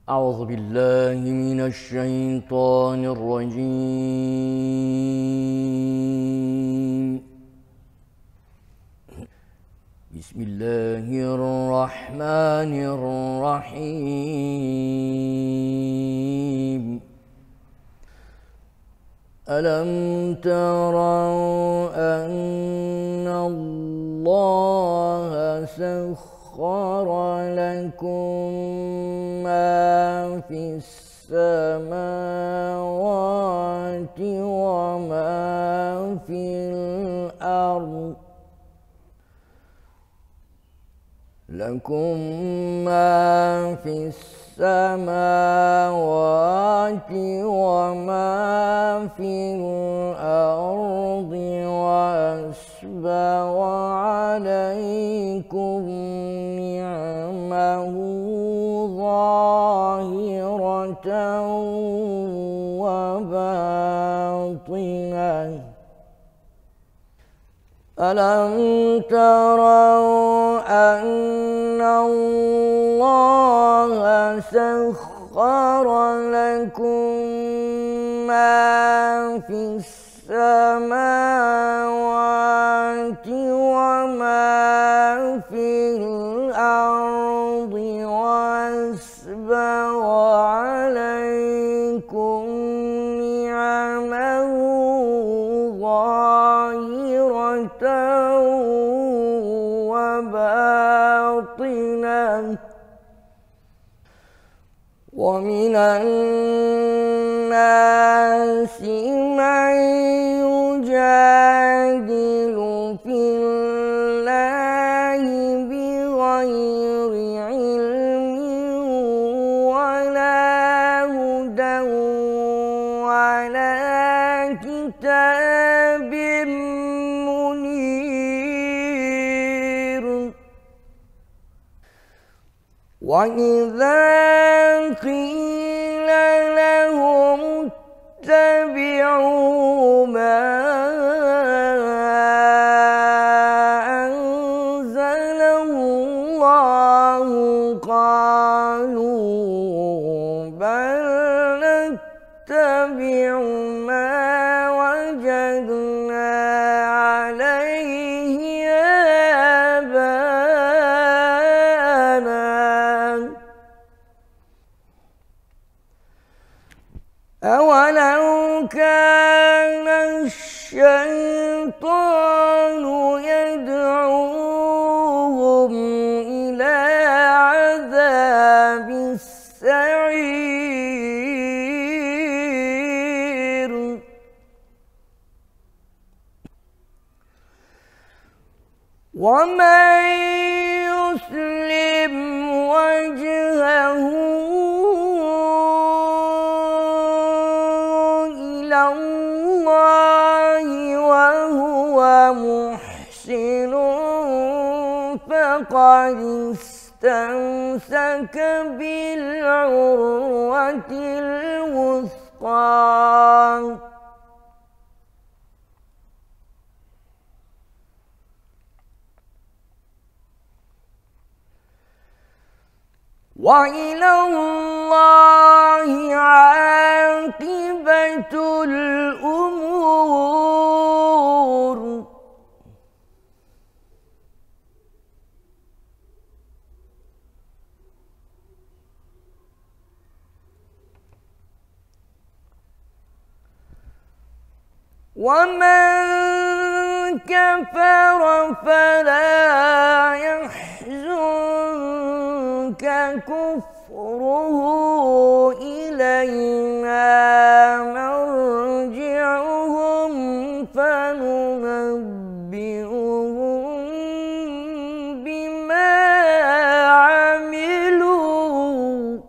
أعوذ بالله من الشيطان الرجيم. بسم الله الرحمن الرحيم. ألم تروا أن الله سخر لكم ما في السماوات وما في الأرض ما في السماوات وما في الأرض وأسبغ عليكم نعمه ظاهرة وباطنة. ألم تروا أن الله سخر لكم ما في السماوات وما في الأرض وأسبغ عليكم نعمه ظاهرة وباطنة. ومن الناس من يجادل في الله بغير علم ولا هدى ولا كتاب منير. وإذا قيل لهم اتبعوا ما أنزل الله قالوا بل نتبع ما وجدنا عليه آباءنا أولو كان الشيطان يدعوهم إلى عذاب السعير. ومن يسلم وجهه إلى الله وهو محسن فقد استمسك بالعروة الوثقى. وإلى الله عاقبة الأمور. ومن كفر فلا يحزنك كفره إلينا مرجعهم فننبئهم بما عملوا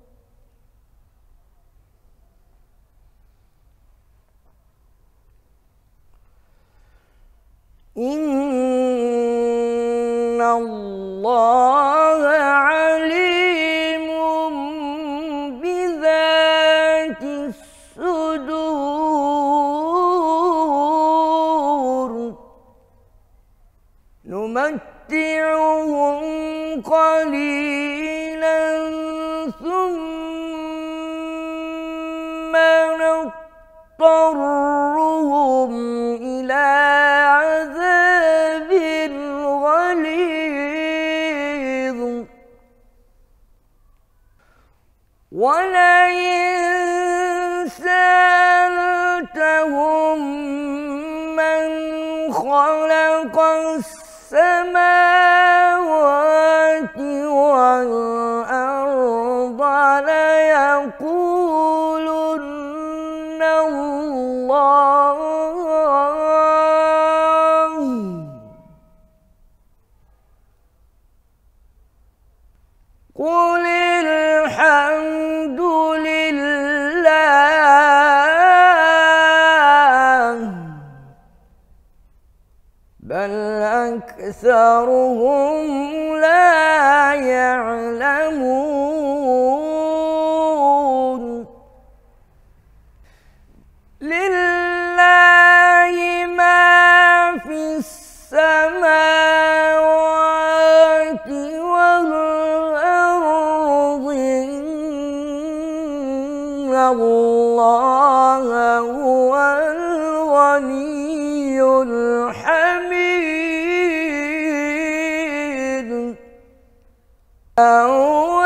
إن الله عليم بذات ثم نضطرهم إلى عذاب غليظ ولئن سألتهم من خلق السماوات والأرض ليقولن الله قل الحمد لله بل أكثرهم لا يعلمون لله ما في السماوات والأرض إن الله هو الغني الحميد أو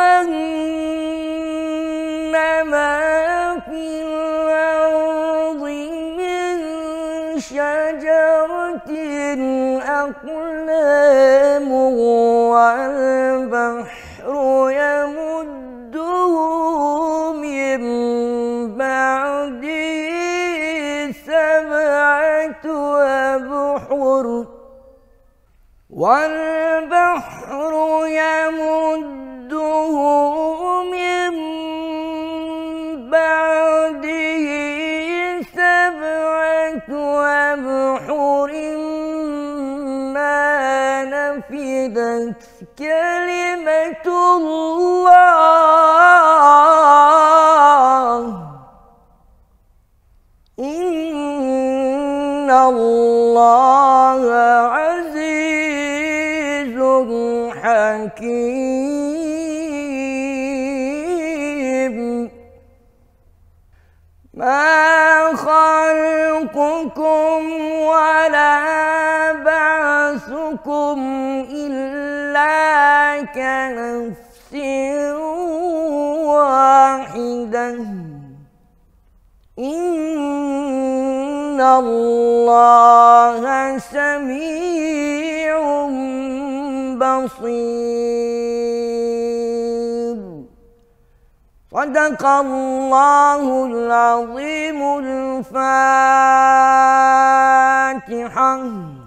أن ما في الأرض من شجرة أقلام والبحر يمده من بعده سبعة أبحر والبحر يمده من بعده سبعة أبحر ما نفدت كلمة الله إن الله عزيز حكيم ما خلقكم ولا بعثكم إلا كنفس واحدة إن الله سميع بصير صدق الله العظيم. الفاتحة.